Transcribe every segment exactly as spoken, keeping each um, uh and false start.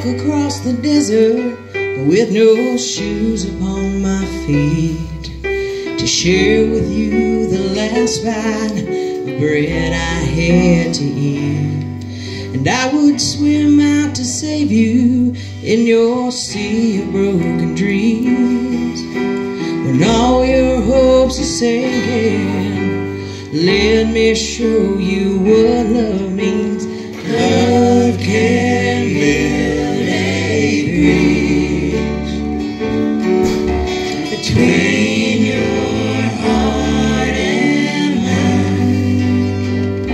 across the desert with no shoes upon my feet, to share with you the last bite of bread I had to eat. And I would swim out to save you in your sea of broken dreams. When all your hopes are sinking, let me show you what love means. Love can build a bridge between your heart and mine.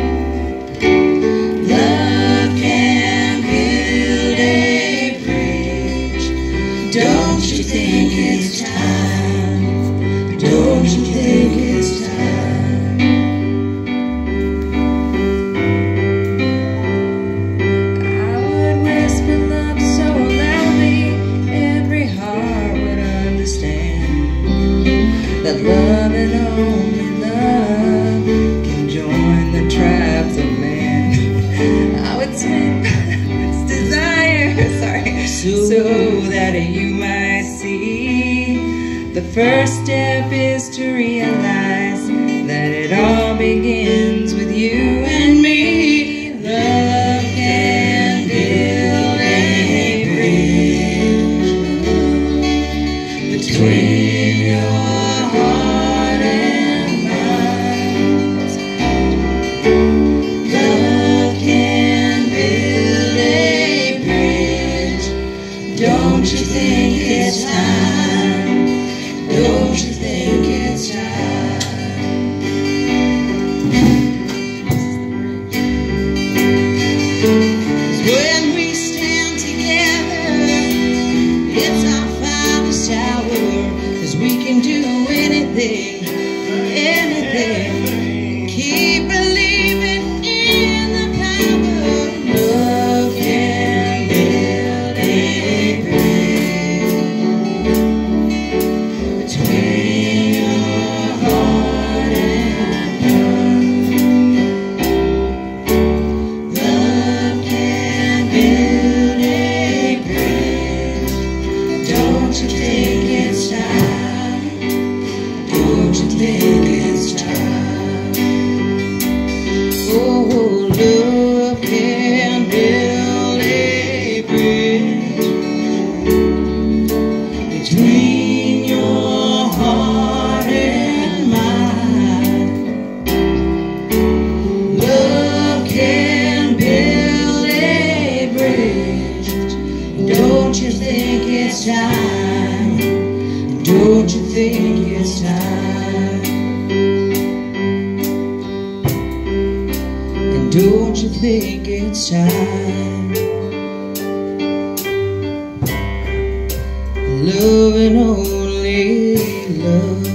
Love can build a bridge. Don't you think it's time? Don't you think it's time? That love and only love can join the tribes of man. I would swim past desire, sorry, so, so that you might see. The first step is to realize that it all begins with you and me. Love can build a bridge between your heart and mine. Love can build a bridge. Don't you think it's time? Don't you think it's time? When we stand together, it's our finest hour, 'cause we can do anything, anything. Keep believing in the power. Love can build a bridge between your heart and mine. Love can build a bridge. Don't you think it's time? Don't you think it's time? Oh, love can build a bridge between your heart and mine. Love can build a bridge. Don't you think it's time? Don't you think it's time? And don't you think it's time? Love and only love.